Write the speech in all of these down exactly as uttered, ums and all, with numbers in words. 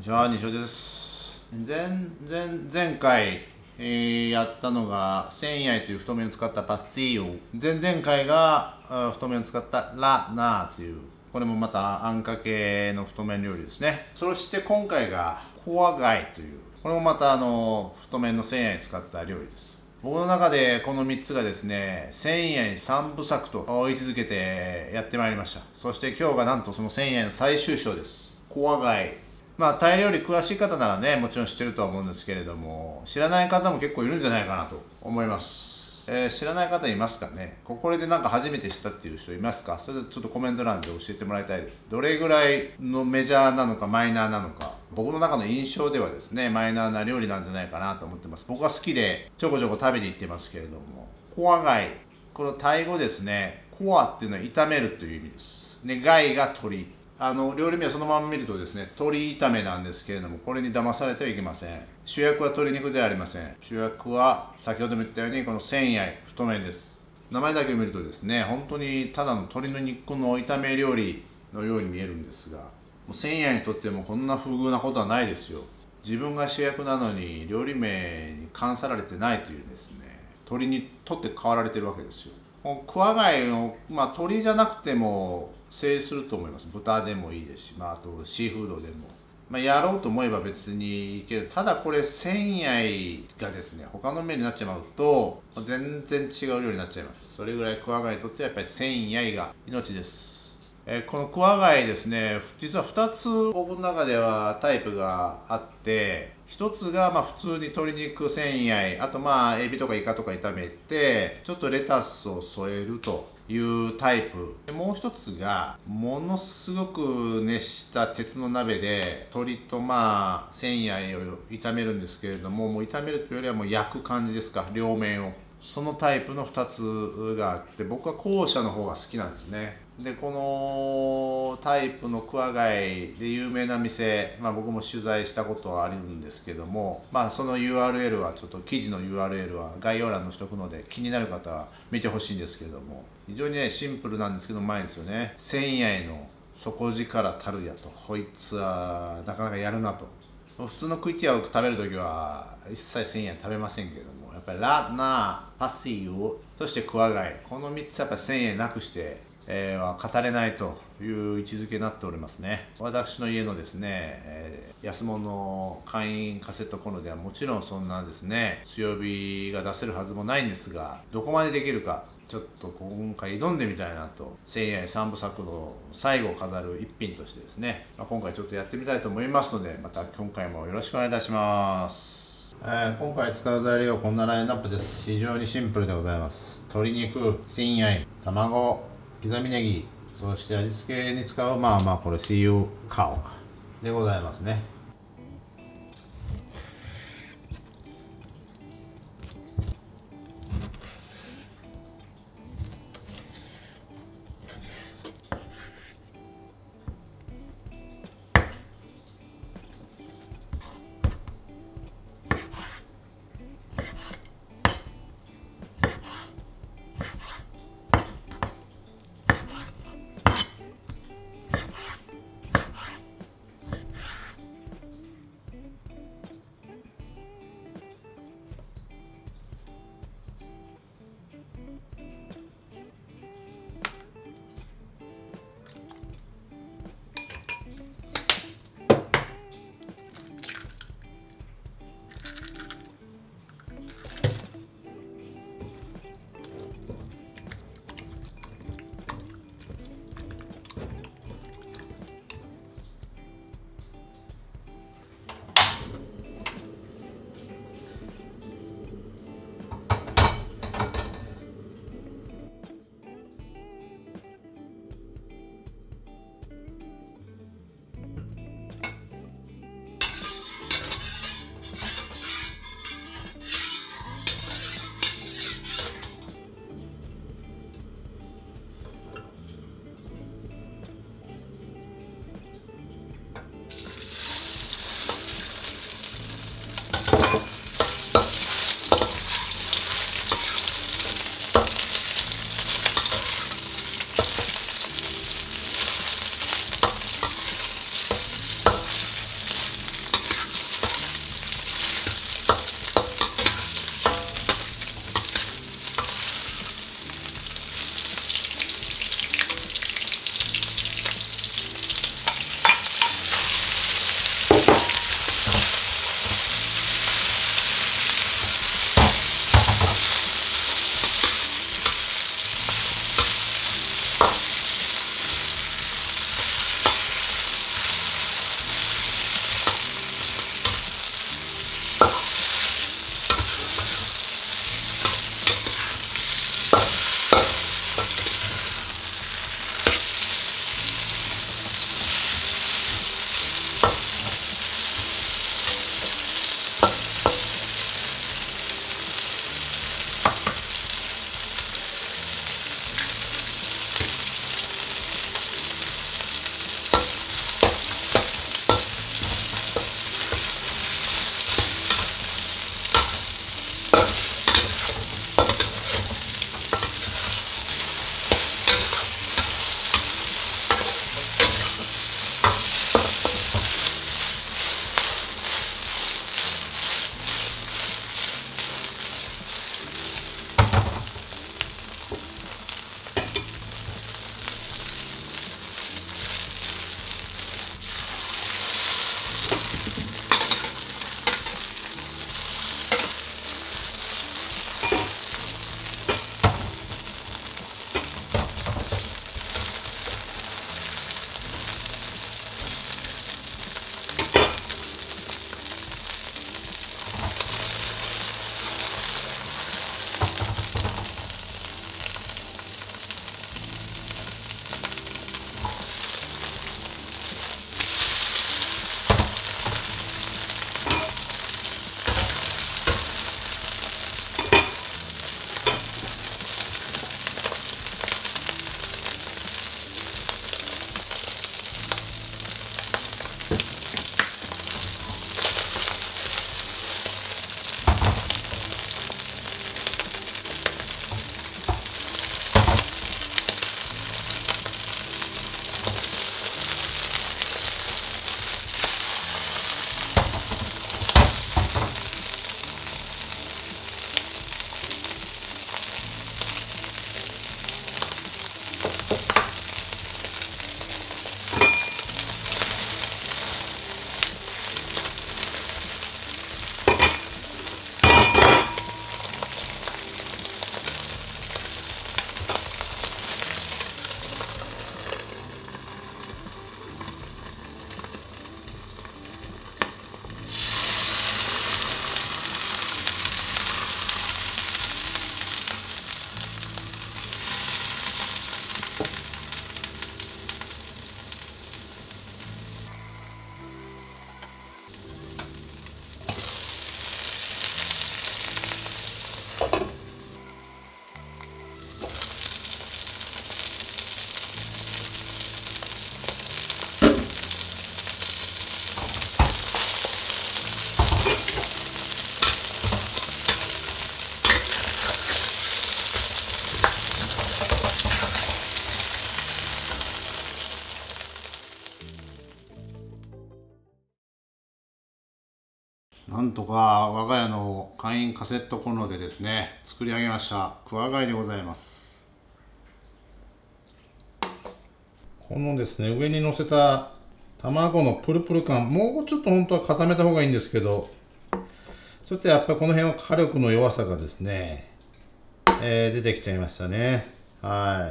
ちは、西尾です。前、前、前回、えー、やったのが、千愛という太麺を使ったパッシーヨ。前々回が太麺を使ったラナーという、これもまたあんかけの太麺料理ですね。そして今回がコアガイという、これもまたあの太麺の千愛を使った料理です。僕の中でこのみっつがですね、千愛三部作と位置づけてやってまいりました。そして今日がなんとその千愛の最終章です。コアガイ。まあタイ料理詳しい方ならね、もちろん知ってるとは思うんですけれども、知らない方も結構いるんじゃないかなと思います。えー、知らない方いますかね。これでなんか初めて知ったっていう人いますか。それでちょっとコメント欄で教えてもらいたいです。どれぐらいのメジャーなのかマイナーなのか。僕の中の印象ではですね、マイナーな料理なんじゃないかなと思ってます。僕は好きでちょこちょこ食べに行ってますけれども、コアガイ。このタイ語ですね、コアっていうのは炒めるという意味です。で、ガイが鶏。あの料理名をそのまま見るとですね、鶏炒めなんですけれども、これに騙されてはいけません。主役は鶏肉ではありません。主役は先ほども言ったようにこの千愛太麺です。名前だけを見るとですね、本当にただの鶏の肉の炒め料理のように見えるんですが、もう千愛にとってもこんな不遇なことはないですよ。自分が主役なのに料理名に冠さられてないというですね、鶏に取って代わられてるわけですよ。クワガイの、まあ、鶏じゃなくても成立すると思います。豚でもいいですし、まあ、あとシーフードでも、まあ、やろうと思えば別にいける。ただこれ千愛がですね、他の麺になっちまうと全然違う料理になっちゃいます。それぐらいクワガイにとってはやっぱり千愛が命です。えー、このクワガイですね、実はふたつ僕の中ではタイプがあって、ひとつがまあ普通に鶏肉千愛、あとまあエビとかイカとか炒めてちょっとレタスを添えるというタイプ。でもう一つがものすごく熱した鉄の鍋で鶏とまあ千愛を炒めるんですけれども、もう炒めるというよりはもう焼く感じですか、両面を。そのタイプのふたつがあって、僕は後者の方が好きなんですね。でこのタイプのクワガイで有名な店、まあ、僕も取材したことはあるんですけども、まあ、その ユーアールエル はちょっと記事の ユーアールエル は概要欄にしとくので気になる方は見てほしいんですけれども、非常にねシンプルなんですけどうまいですよね。千愛の底力たるやと、こいつはなかなかやるなと。普通のクイティアを食べるときは一切千愛食べませんけども、やっぱりラナー、パッシーユ、そしてクワガイ、このみっつやっぱり千愛なくしてえー、は語れないという位置づけになっておりますね。私の家のですね、えー、安物の簡易カセットコンロではもちろんそんなですね強火が出せるはずもないんですが、どこまでできるかちょっと今回挑んでみたいなと、千愛三部作の最後を飾る一品としてですね、まあ、今回ちょっとやってみたいと思いますので、また今回もよろしくお願いいたします。えー、今回使う材料はこんなラインナップです。非常にシンプルでございます。鶏肉、千愛、卵、刻みネギ、そして味付けに使うまあまあこれシーユーカオでございますね。 なんとか我が家の簡易カセットコンロでですね、作り上げましたクワガイでございます。このですね、上に乗せた卵のプルプル感、もうちょっと本当は固めた方がいいんですけど、ちょっとやっぱりこの辺は火力の弱さがですね、えー、出てきちゃいましたね。はい。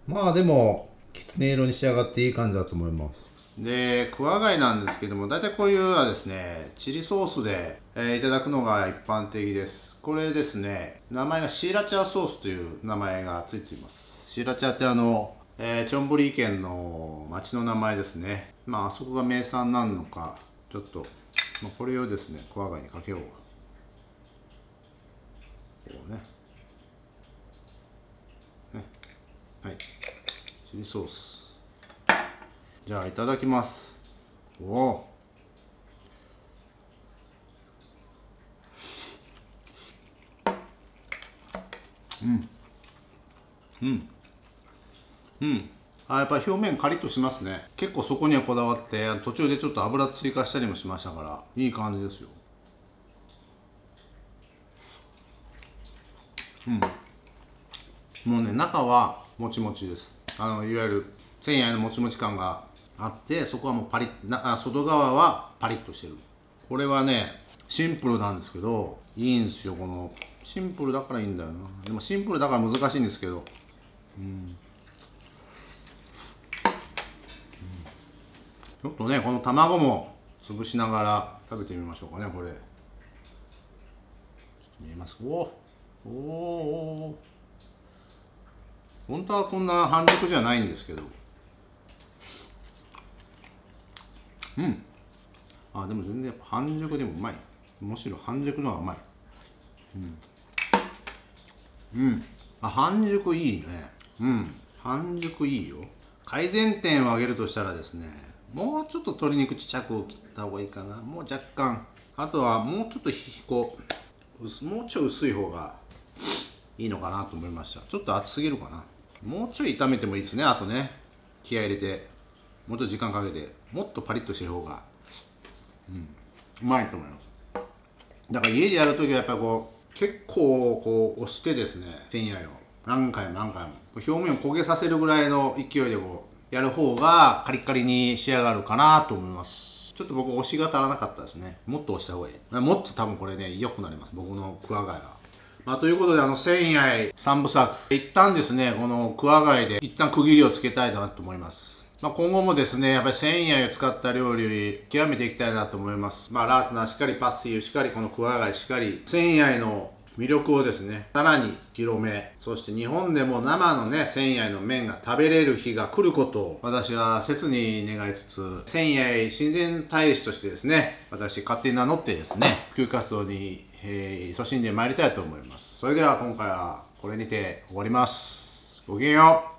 まあでも、きつね色に仕上がっていい感じだと思います。で、クワガイなんですけども、大体こういうのはですね、チリソースで、えー、いただくのが一般的です。これですね、名前がシーラチャーソースという名前がついています。シーラチャーってあの、えー、チョンブリー県の町の名前ですね。まあ、あそこが名産なのか、ちょっと、まあ、これをですね、クワガイにかけよう。こうね。ね。はい。チリソース。じゃあいただきます。おお。うん。うん。うん。あ、やっぱり表面カリッとしますね。結構そこにはこだわって、途中でちょっと油追加したりもしましたから、いい感じですよ。うん。もうね、中はもちもちです。あの、いわゆる繊維のもちもち感があって、そこはもうパリッ、なあ外側はパリッとしてる。これはね、シンプルなんですけど、いいんですよ。この、シンプルだからいいんだよな。でもシンプルだから難しいんですけど。うん。ちょっとね、この卵も潰しながら食べてみましょうかね、これ。見えますか？おおお。本当はこんな半熟じゃないんですけど。うん。あ、でも全然やっぱ半熟でもうまい。むしろ半熟の方がうまい。うん。うん。あ、半熟いいね。うん。半熟いいよ。改善点を挙げるとしたらですね、もうちょっと鶏肉ちっちゃく切った方がいいかな。もう若干。あとはもうちょっとこう、もうちょい薄い方がいいのかなと思いました。ちょっと熱すぎるかな。もうちょい炒めてもいいですね。あとね、気合い入れて、もうちょっと時間かけて、もっとパリッとしてる方が、うん、うまいと思います。だから家でやるときはやっぱりこう、結構こう押してですね、繊維を何回も何回も表面を焦げさせるぐらいの勢いでこうやる方がカリッカリに仕上がるかなと思います。ちょっと僕押しが足らなかったですね。もっと押した方がいい。もっと多分これね、良くなります。僕のクワガイは。まあ、ということで、あの、繊維三部作。一旦ですね、このクワガイで一旦区切りをつけたいなと思います。まあ、今後もですね、やっぱり繊維を使った料理、極めていきたいなと思います。まあ、ラートナーしっかり、パッシーしっかり、このクワガイしっかり、繊維の魅力をですね、さらに広め、そして日本でも生のね、繊維の麺が食べれる日が来ることを、私は切に願いつつ、繊維親善大使としてですね、私勝手に名乗ってですね、普及活動に、えー、勤しんでまいりたいと思います。それでは今回はこれにて終わります。ごきげんよう。